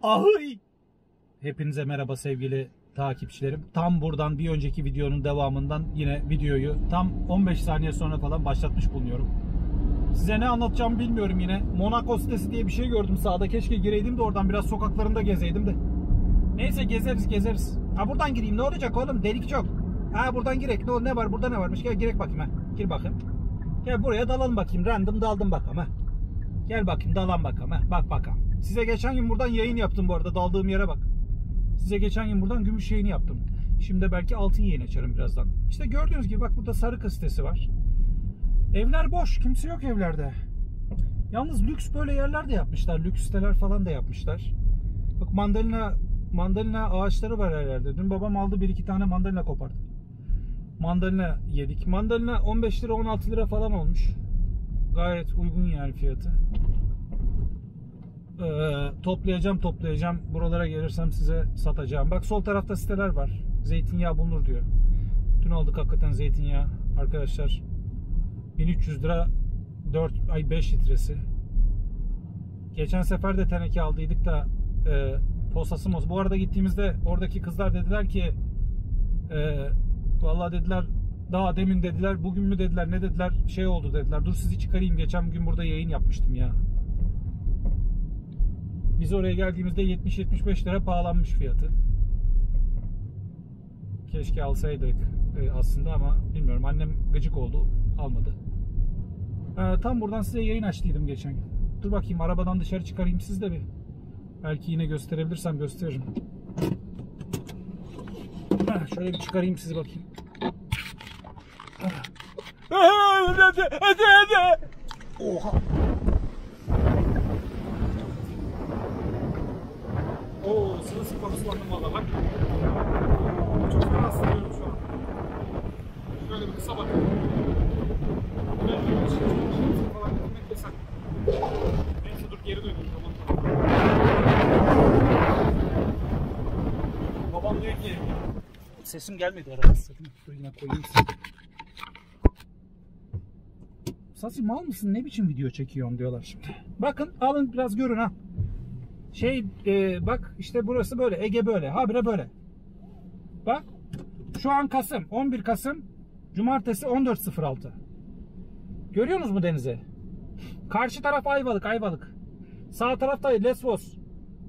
Ahıy! Hepinize merhaba sevgili takipçilerim. Tam buradan bir önceki videonun devamından yine videoyu tam 15 saniye sonra falan başlatmış bulunuyorum. Size ne anlatacağımı bilmiyorum yine. Monaco sitesi diye bir şey gördüm sağda. Keşke gireydim de oradan biraz sokaklarında gezeydim de. Neyse gezeriz. Ha buradan gireyim ne olacak oğlum, delik çok. Ha buradan girek, ne var burada, ne varmış, gel girek bakayım ha. Gir bakayım. Gel buraya dalalım bakayım, random daldım bakalım ha. Gel bakayım dalan bakalım ha. Bak bakalım. Size geçen gün buradan yayın yaptım bu arada, daldığım yere bak. Size geçen gün buradan gümüş yayını yaptım. Şimdi belki altın yayın açarım birazdan. İşte gördüğünüz gibi bak burada Sarıkız sitesi var. Evler boş, kimse yok evlerde. Yalnız lüks böyle yerler de yapmışlar. Lüks siteler falan da yapmışlar. Bak mandalina ağaçları var her yerde. Dün babam aldı 1-2 tane mandalina kopardı. Mandalina yedik. Mandalina 15 lira 16 lira falan olmuş. Gayet uygun yani fiyatı. Toplayacağım. Buralara gelirsem size satacağım. Bak sol tarafta siteler var. Zeytinyağı bulunur diyor. Dün aldık hakikaten zeytinyağı. Arkadaşlar 1300 lira 5 litresi. Geçen sefer de teneke aldıydık da posası mı? Bu arada gittiğimizde oradaki kızlar dediler ki vallahi dediler daha demin dediler, bugün mü dediler, ne dediler, şey oldu dediler. Dur sizi çıkarayım, geçen gün burada yayın yapmıştım ya. Biz oraya geldiğimizde 70-75 lira pahalanmış fiyatı. Keşke alsaydık aslında ama bilmiyorum, annem gıcık oldu, almadı. Tam buradan size yayın açtıydım geçen gün. Dur bakayım arabadan dışarı çıkarayım siz de bir. Belki yine gösterebilirsem gösteririm. Şöyle bir çıkarayım sizi bakayım. Oha. Oo, sırılsıklam ıslandım valla bak. Çok fena ıslanıyorum şu an. Şöyle bir kısa bakın. Falan getirmek yasak. Neyse dur geri dönüyorum, tamam. Babam diyor ki sesim gelmedi arada. Şuraya koyayım size. Sasi mal mısın, ne biçim video çekiyorsun diyorlar şimdi. Bakın alın biraz görün ha. Bak işte burası böyle, Ege böyle, habire böyle. Bak şu an Kasım, 11 Kasım Cumartesi 14.06. Görüyorsunuz mu denize? Karşı taraf Ayvalık. Sağ tarafta Lesvos.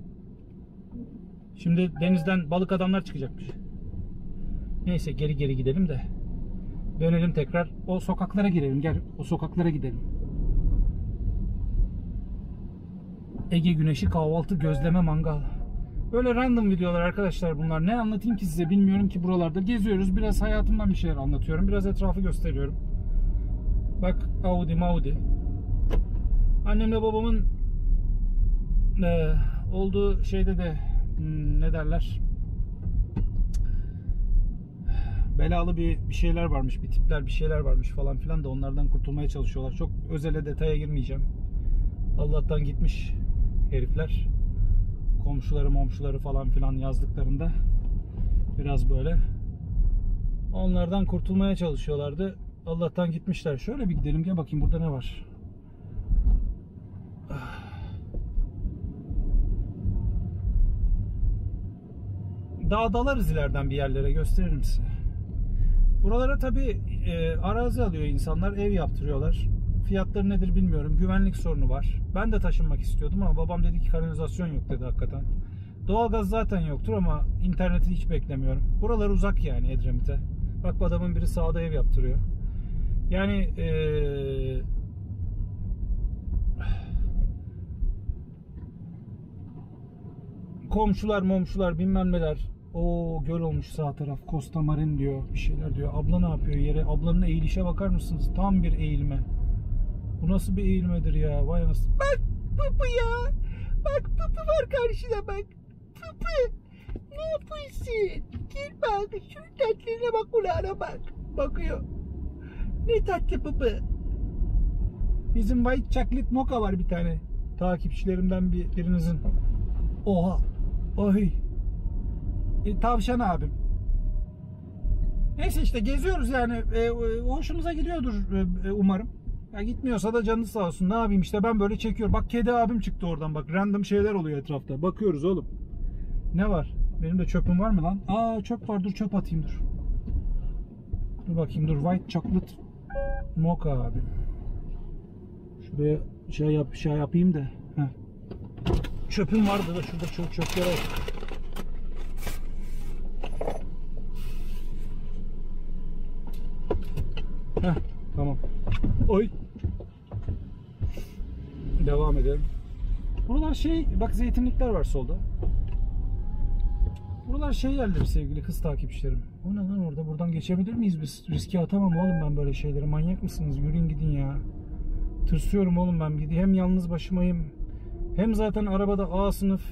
Şimdi denizden balık adamlar çıkacakmış. Neyse geri gidelim de dönelim tekrar. O sokaklara girelim, gel o sokaklara gidelim. Ege güneşi, kahvaltı, gözleme, mangal. Böyle random videolar arkadaşlar bunlar. Ne anlatayım ki size bilmiyorum ki, buralarda geziyoruz. Biraz hayatımdan bir şeyler anlatıyorum. Biraz etrafı gösteriyorum. Bak Audi. Annemle babamın olduğu şeyde de ne derler? Belalı bir şeyler varmış, bir tipler bir şeyler varmış falan filan da onlardan kurtulmaya çalışıyorlar. Çok özele detaya girmeyeceğim. Allah'tan gitmiş herifler. Komşuları falan filan yazdıklarında biraz böyle onlardan kurtulmaya çalışıyorlardı. Allah'tan gitmişler. Şöyle bir gidelim, gel bakayım burada ne var. Daha dalarız ileriden bir yerlere, gösteririm size. Buralara tabi arazi alıyor insanlar, ev yaptırıyorlar. Fiyatları nedir bilmiyorum. Güvenlik sorunu var. Ben de taşınmak istiyordum ama babam dedi ki kanalizasyon yok dedi hakikaten. Doğalgaz zaten yoktur ama interneti hiç beklemiyorum. Buralar uzak yani Edremit'e. Bak adamın biri sağda ev yaptırıyor. Yani komşular bilmem neler. O göl olmuş sağ taraf. Costa Marin diyor. Bir şeyler diyor. Abla ne yapıyor yere? Ablanın eğilişe bakar mısınız? Tam bir eğilme. Bu nasıl bir eğilmedir ya? Vay anasını. Bak Pıpı ya. Bak Pıpı var karşıda bak. Pıpı. Ne yapıyorsun? Gel bak. Şunun tatlılığına bak, kulağına bak. Bakıyor. Ne tatlı Pıpı. Bizim White Chocolate Mocha var bir tane. Takipçilerimden birinizin. Oha. Oy. Tavşan abim. Neyse işte geziyoruz yani. Hoşumuza gidiyordur umarım. Ya gitmiyorsa da canı sağ olsun. Ne yapayım işte, ben böyle çekiyorum. Bak kedi abim çıktı oradan, bak random şeyler oluyor etrafta. Bakıyoruz oğlum. Ne var? Benim de çöpüm var mı lan? Aa çöp var, dur çöp atayım dur. Dur bakayım, dur white chocolate mocha abi. Şuraya şey yapayım da. Heh. Çöpüm vardı da şurada çöpler var. Heh, tamam. Oy. Devam edelim. Buralar bak zeytinlikler var solda. Buralar yerleri sevgili kız takipçilerim. O ne lan orada? Buradan geçebilir miyiz biz? Riske atamam oğlum ben böyle şeyleri. Manyak mısınız? Yürüyün gidin ya. Tırsıyorum oğlum ben. Hem yalnız başımayım. Hem zaten arabada A sınıf.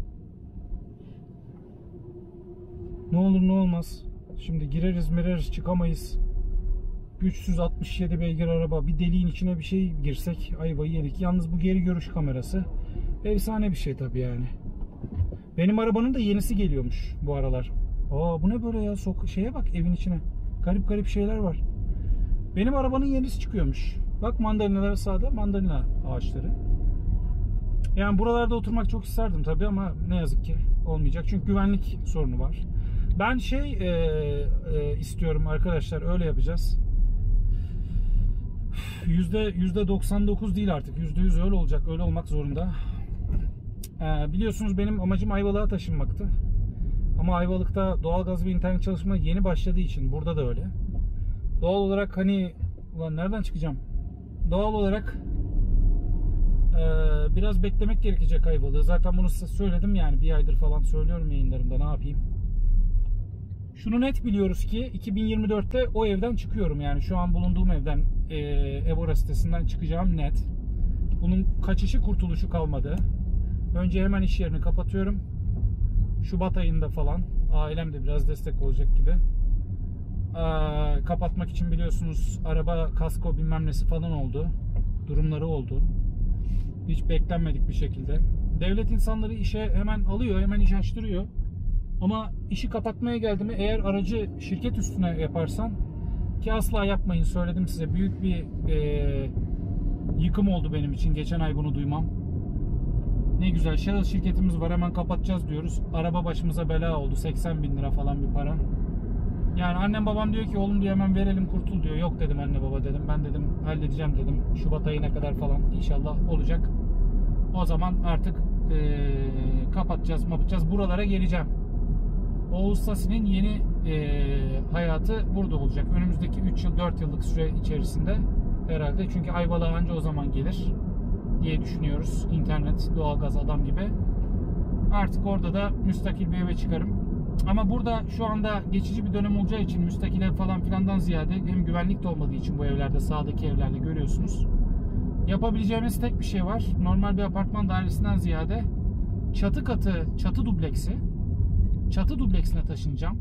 Ne olur ne olmaz. Şimdi gireriz çıkamayız. Güçsüz 67 beygir araba. Bir deliğin içine bir şey girsek ayvayı yedik. Yalnız bu geri görüş kamerası efsane bir şey tabii yani. Benim arabanın da yenisi geliyormuş bu aralar. Aa bu ne böyle ya? Şeye bak, evin içine. Garip garip şeyler var. Benim arabanın yenisi çıkıyormuş. Bak mandalinalar sağda, mandalina ağaçları. Yani buralarda oturmak çok isterdim tabii ama ne yazık ki olmayacak. Çünkü güvenlik sorunu var. Ben istiyorum arkadaşlar, öyle yapacağız. %99 değil artık. %100 öyle olacak. Öyle olmak zorunda. Biliyorsunuz benim amacım Ayvalık'a taşınmaktı. Ama Ayvalık'ta doğalgaz ve internet çalışma yeni başladığı için burada da öyle. Doğal olarak ulan nereden çıkacağım? Doğal olarak biraz beklemek gerekecek Ayvalık'ı. Zaten bunu size söyledim yani, bir aydır falan söylüyorum yayınlarımda, ne yapayım. Şunu net biliyoruz ki 2024'te o evden çıkıyorum, yani şu an bulunduğum evden, Evora sitesinden çıkacağım net. Bunun kaçışı kurtuluşu kalmadı. Önce hemen iş yerini kapatıyorum. Şubat ayında falan. Ailem de biraz destek olacak gibi. Kapatmak için biliyorsunuz araba kasko bilmem nesi falan oldu. Durumları oldu. Hiç beklenmedik bir şekilde. Devlet insanları işe hemen alıyor, hemen iş açtırıyor. Ama işi kapatmaya geldi mi, eğer aracı şirket üstüne yaparsan, ki asla yapmayın, söyledim size, büyük bir yıkım oldu benim için geçen ay bunu duymam. Ne güzel şahıs şirketimiz var, hemen kapatacağız diyoruz. Araba başımıza bela oldu, 80.000 lira falan bir para. Yani annem babam diyor ki oğlum diyor hemen verelim kurtul diyor. Yok dedim anne baba dedim. Ben dedim halledeceğim dedim. Şubat ayına kadar falan inşallah olacak. O zaman artık kapatacağız. Buralara geleceğim. Oğuz Sasi'nin yeni hayatı burada olacak. Önümüzdeki 3 yıl 4 yıllık süre içerisinde herhalde. Çünkü Ayvalık'a anca o zaman gelir diye düşünüyoruz. İnternet, doğalgaz adam gibi. Artık orada da müstakil bir eve çıkarım. Ama burada şu anda geçici bir dönem olacağı için müstakil ev falan filandan ziyade, hem güvenlik de olmadığı için bu evlerde, sağdaki evlerde görüyorsunuz. Yapabileceğimiz tek bir şey var. Normal bir apartman dairesinden ziyade çatı dubleksine taşınacağım.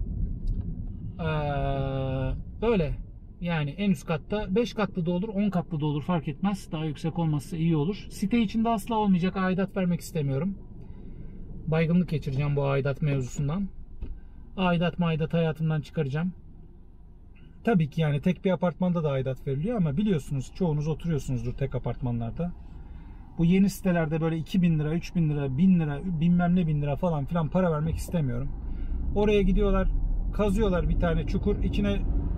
Öyle. Yani en üst katta 5 katlı da olur, 10 katlı da olur, fark etmez. Daha yüksek olmazsa iyi olur. Site içinde asla olmayacak. Aidat vermek istemiyorum. Baygınlık geçireceğim bu aidat mevzusundan. Aidat hayatımdan çıkaracağım. Tabii ki yani tek bir apartmanda da aidat veriliyor ama biliyorsunuz, çoğunuz oturuyorsunuzdur tek apartmanlarda. Bu yeni sitelerde böyle 2.000 lira, 3.000 lira, 1.000 lira, bilmem ne 1.000 lira falan filan para vermek istemiyorum. Oraya gidiyorlar, kazıyorlar bir tane çukur, içine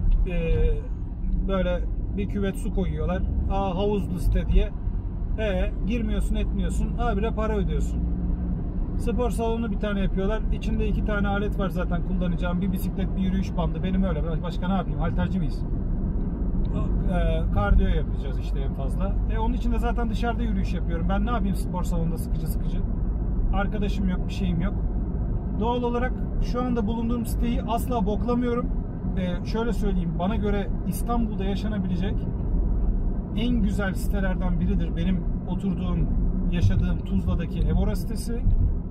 böyle bir küvet su koyuyorlar. Havuzlu site diye. Girmiyorsun, etmiyorsun. Habire para ödüyorsun. Spor salonu bir tane yapıyorlar. İçinde 2 tane alet var zaten kullanacağım. Bir bisiklet, bir yürüyüş bandı. Benim öyle. Başka ne yapayım? Halterci miyiz? Kardiyo yapacağız işte en fazla. Onun için de zaten dışarıda yürüyüş yapıyorum. Ben ne yapayım spor salonunda sıkıcı? Arkadaşım yok, bir şeyim yok. Doğal olarak şu anda bulunduğum siteyi asla boklamıyorum. Şöyle söyleyeyim. Bana göre İstanbul'da yaşanabilecek en güzel sitelerden biridir. Benim yaşadığım Tuzla'daki Evora sitesi.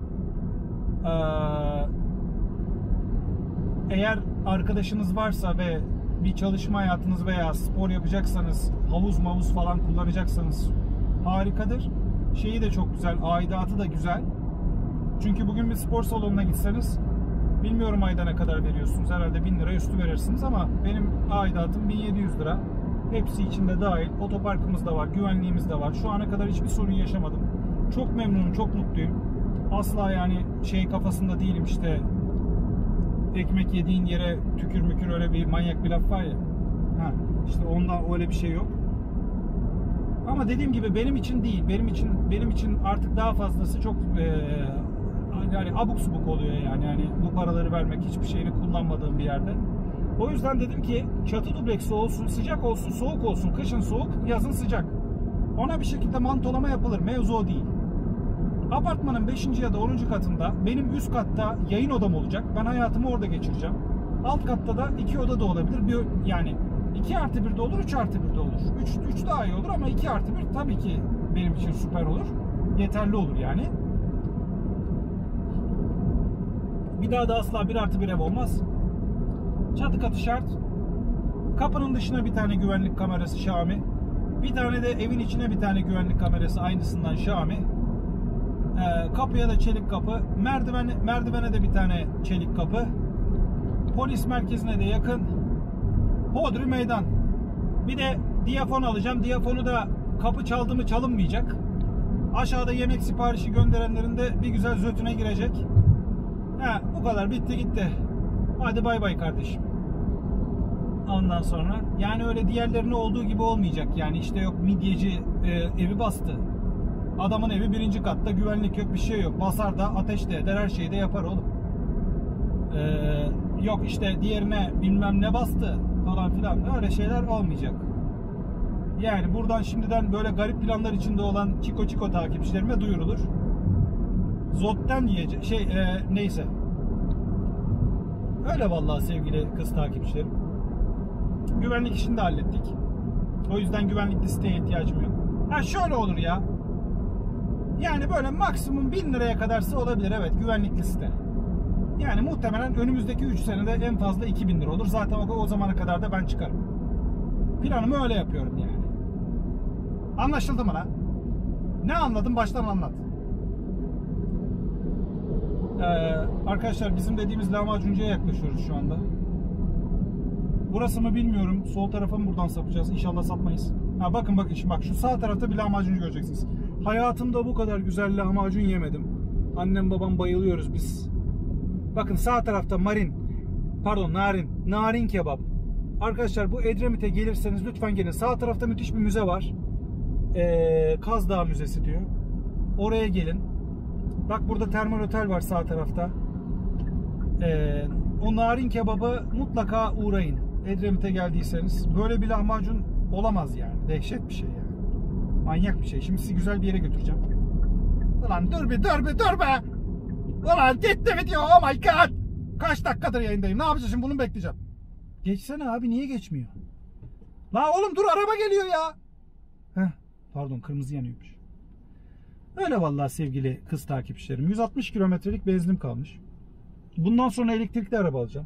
Eğer arkadaşınız varsa ve bir çalışma hayatınız veya spor yapacaksanız, havuz falan kullanacaksanız harikadır. Şeyi de çok güzel, aidatı da güzel. Çünkü bugün bir spor salonuna gitseniz, bilmiyorum ayda ne kadar veriyorsunuz, herhalde 1.000 lira üstü verirsiniz ama benim aidatım 1.700 lira. Hepsi içinde dahil. Otoparkımız da var, güvenliğimiz de var. Şu ana kadar hiçbir sorun yaşamadım. Çok memnunum, çok mutluyum. Asla yani şey kafasında değilim, işte ekmek yediğin yere tükür mükür, öyle bir manyak bir laf var ya. Ha, işte ondan öyle bir şey yok. Ama dediğim gibi benim için değil. Benim için artık daha fazlası çok yani abuk subuk oluyor yani. Yani bu paraları vermek, hiçbir şeyini kullanmadığım bir yerde. O yüzden dedim ki çatı dubleksi olsun, sıcak olsun, soğuk olsun. Kışın soğuk, yazın sıcak. Ona bir şekilde mantolama yapılır. Mevzu o değil. Apartmanın 5. ya da 10. katında benim üst katta yayın odam olacak. Ben hayatımı orada geçireceğim. Alt katta da 2 oda da olabilir. Yani 2+1 de olur, 3+1 de olur. 3 daha iyi olur ama 2+1 tabii ki benim için süper olur. Yeterli olur yani. Bir daha da asla 1+1 ev olmaz. Çatı katı şart. Kapının dışına bir tane güvenlik kamerası Xiaomi. Bir tane de evin içine bir tane güvenlik kamerası aynısından Xiaomi. Kapıya da çelik kapı. Merdivene de bir tane çelik kapı. Polis merkezine de yakın. Hodri meydan. Bir de diyafon alacağım. Diyafonu da kapı çaldı mı çalınmayacak. Aşağıda yemek siparişi gönderenlerin de bir güzel zötüne girecek. Bu kadar, bitti gitti. Hadi bay bay kardeşim. Ondan sonra yani öyle diğerlerine olduğu gibi olmayacak. Yani işte yok midyeci evi bastı. Adamın evi 1. katta, güvenlik yok, bir şey yok. Basar da, ateş de eder, her şeyi de yapar oğlum. Yok işte diğerine bilmem ne bastı falan filan, öyle şeyler olmayacak. Yani buradan şimdiden böyle garip planlar içinde olan Çiko takipçilerime duyurulur. Zot'tan yiyecek neyse. Öyle vallahi sevgili kız takipçilerim. Güvenlik işini de hallettik. O yüzden güvenlik listeye ihtiyacım yok. Şöyle olur ya. Yani böyle maksimum 1000 liraya kadarsa olabilir, evet, güvenlik liste. Yani muhtemelen önümüzdeki 3 senede en fazla 2000 lira olur. Zaten o zamana kadar da ben çıkarım. Planımı öyle yapıyorum yani. Anlaşıldı mı lan? Ne anladın? Baştan anlat. Arkadaşlar bizim dediğimiz lahmacuncuya yaklaşıyoruz şu anda. Burası mı bilmiyorum. Sol tarafa mı buradan sapacağız? İnşallah sapmayız. Bakın şimdi bak, şu sağ tarafta bir lahmacuncu göreceksiniz. Hayatımda bu kadar güzel lahmacun yemedim. Annem babam bayılıyoruz biz. Bakın sağ tarafta narin kebap. Arkadaşlar bu Edremit'e gelirseniz lütfen gelin. Sağ tarafta müthiş bir müze var. Kaz Dağı Müzesi diyor. Oraya gelin. Bak burada termal otel var sağ tarafta. O narin kebabı mutlaka uğrayın. Edremit'e geldiyseniz. Böyle bir lahmacun olamaz yani. Dehşet bir şey yani. Manyak bir şey. Şimdi sizi güzel bir yere götüreceğim. Ulan dur be. Ulan gitti video, oh my god. Kaç dakikadır yayındayım. Ne yapacağız şimdi, bunu bekleyeceğim. Geçsene abi, niye geçmiyor? La oğlum dur, araba geliyor ya. Pardon, kırmızı yanıyormuş. Öyle vallahi sevgili kız takipçilerim. 160 kilometrelik benzinim kalmış. Bundan sonra elektrikli araba alacağım.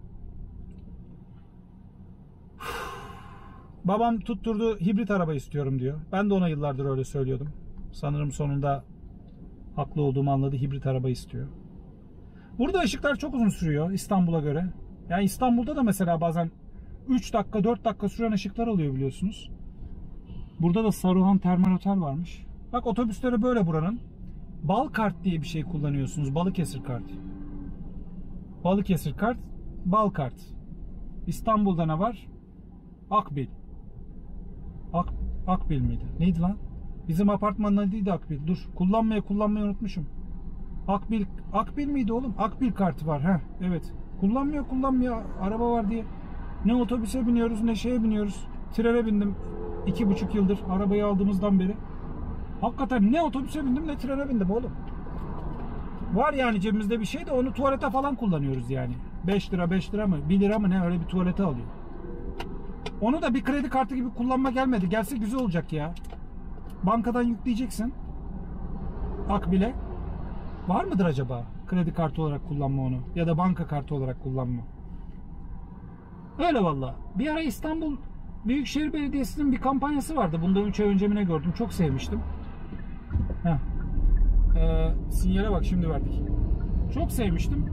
Babam tutturdu, hibrit araba istiyorum diyor. Ben de ona yıllardır öyle söylüyordum. Sanırım sonunda haklı olduğumu anladı, hibrit araba istiyor. Burada ışıklar çok uzun sürüyor İstanbul'a göre. Yani İstanbul'da da mesela bazen 3 dakika 4 dakika süren ışıklar oluyor biliyorsunuz. Burada da Saruhan Termal Otel varmış. Bak otobüsleri böyle buranın. Bal kart diye bir şey kullanıyorsunuz. Balıkesir kart. Balıkesir kart, bal kart. İstanbul'da ne var? Akbil. Akbil miydi? Neydi lan? Bizim apartmanın adıydı Akbil. Dur. Kullanmayı unutmuşum. Akbil miydi oğlum? Akbil kartı var. Evet. Kullanmıyor. Araba var diye. Ne otobüse biniyoruz ne şeye biniyoruz. Trene bindim 2,5 yıldır arabayı aldığımızdan beri. Hakikaten ne otobüse bindim ne trene bindim oğlum. Var yani cebimizde bir şey de onu tuvalete falan kullanıyoruz yani. 5 lira mı 1 lira mı ne, öyle bir tuvalete alıyor. Onu da bir kredi kartı gibi kullanma gelmedi. Gelse güzel olacak ya. Bankadan yükleyeceksin. Akbil'e. Var mıdır acaba kredi kartı olarak kullanma onu? Ya da banka kartı olarak kullanma. Öyle valla. Bir ara İstanbul Büyükşehir Belediyesi'nin bir kampanyası vardı. Bundan 3 ay önce mi ne gördüm. Çok sevmiştim. Sinyale bak, şimdi verdik. Çok sevmiştim.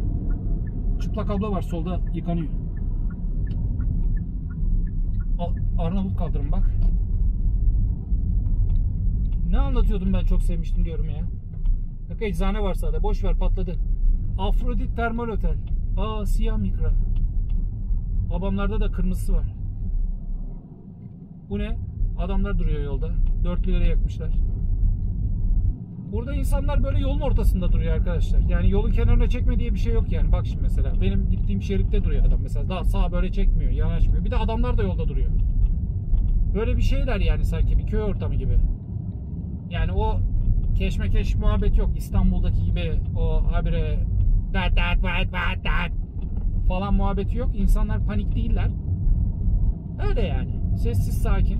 Çıplak abla var solda, yıkanıyor. Arnavut kaldırım bak. Ne anlatıyordum, ben çok sevmiştim diyorum ya. Bak eczane var sağda. Boş ver, patladı. Afrodit Termal Otel. Aa, siyah Mikra. Babamlarda da kırmızısı var. Bu ne? Adamlar duruyor yolda. 4 lira yakmışlar. Burada insanlar böyle yolun ortasında duruyor arkadaşlar. Yani yolun kenarına çekme diye bir şey yok yani. Bak şimdi mesela benim gittiğim şeritte duruyor adam mesela. Daha sağa böyle çekmiyor, yanaşmıyor. Bir de adamlar da yolda duruyor. Böyle bir şeyler yani, sanki bir köy ortamı gibi. Yani o keşmekeş muhabbet yok. İstanbul'daki gibi o habire falan muhabbeti yok. İnsanlar panik değiller. Öyle yani. Sessiz sakin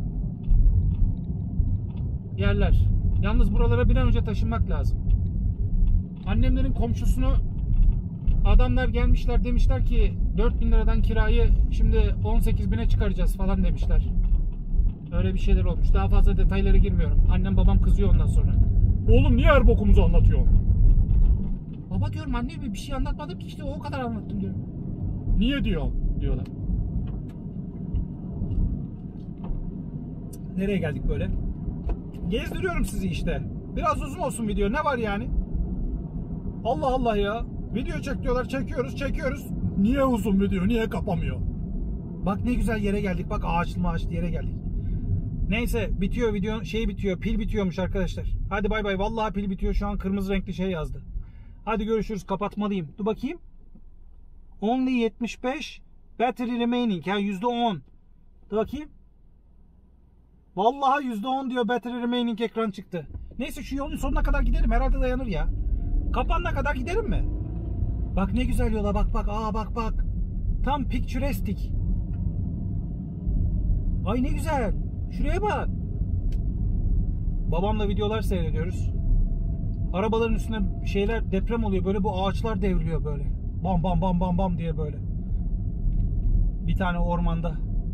yerler. Yalnız buralara bir an önce taşınmak lazım. Annemlerin komşusunu adamlar gelmişler, demişler ki 4.000 liradan kirayı şimdi 18.000'e çıkaracağız falan demişler. Öyle bir şeyler olmuş. Daha fazla detaylara girmiyorum. Annem babam kızıyor ondan sonra. Oğlum niye her bokumuzu anlatıyorsun? Baba diyorum, anne bir şey anlatmadım ki, işte o kadar anlattım diyorum. Niye diyorlar. Nereye geldik böyle? Gezdiriyorum sizi işte. Biraz uzun olsun video. Ne var yani? Allah Allah ya. Video çek diyorlar. Çekiyoruz. Niye uzun video? Niye kapamıyor? Bak ne güzel yere geldik. Bak ağaçlı yere geldik. Neyse, bitiyor video. Bitiyor. Pil bitiyormuş arkadaşlar. Hadi bay bay. Vallahi pil bitiyor. Şu an kırmızı renkli şey yazdı. Hadi görüşürüz. Kapatmalıyım. Dur bakayım. Only 75 battery remaining. Yani %10. Dur bakayım. Vallahi %10 diyor, battery remaining ekran çıktı. Neyse, şu yolun sonuna kadar gidelim. Herhalde dayanır ya. Kapanana kadar gidelim mi? Bak ne güzel yola, bak. Aa bak. Tam picturesque. Ay ne güzel. Şuraya bak. Babamla videolar seyrediyoruz. Arabaların üstüne şeyler, deprem oluyor. Böyle bu ağaçlar devriliyor böyle. Bam diye böyle. Bir tane ormanda.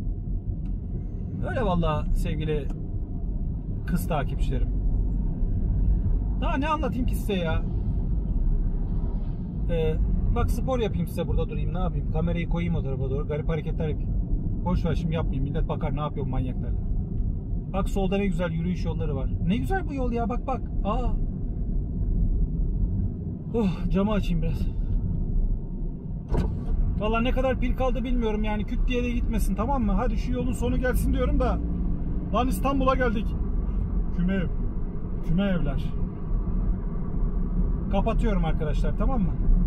Öyle vallahi sevgili kız takipçilerim. Daha ne anlatayım ki size ya? Bak spor yapayım size, burada durayım, ne yapayım? Kamerayı koyayım o tarafa doğru, garip hareketler yapayım. Boş ver şimdi, yapmayayım. Millet bakar, ne yapıyor manyaklar. Bak solda ne güzel yürüyüş yolları var. Ne güzel bu yol ya, bak. Aa. Camı açayım biraz. Vallahi ne kadar pil kaldı bilmiyorum yani, küt diye de gitmesin, tamam mı? Hadi şu yolun sonu gelsin diyorum da. Lan İstanbul'a geldik. Küme evler. Kapatıyorum arkadaşlar, tamam mı?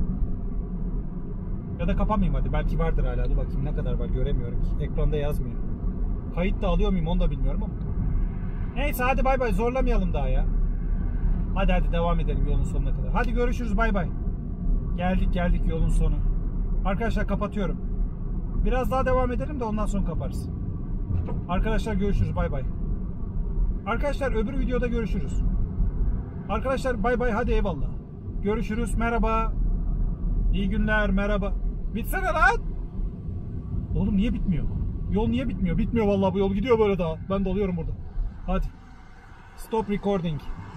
Ya da kapamayayım hadi, belki vardır hala. Dur bakayım ne kadar var, göremiyorum ki. Ekranda yazmıyor. Kayıt da alıyor muyum onu da bilmiyorum ama. Neyse hadi bay bay, zorlamayalım daha ya. Hadi devam edelim yolun sonuna kadar. Hadi görüşürüz, bay bay. Geldik yolun sonu. Arkadaşlar kapatıyorum. Biraz daha devam edelim de ondan sonra kaparız. Arkadaşlar görüşürüz, bay bay. Arkadaşlar öbür videoda görüşürüz. Arkadaşlar bay bay, hadi eyvallah. Görüşürüz, merhaba. İyi günler, merhaba. Bitsene lan. Oğlum niye bitmiyor? Yol niye bitmiyor? Bitmiyor vallahi, bu yol gidiyor böyle daha. Ben doluyorum burada. Hadi. Stop recording.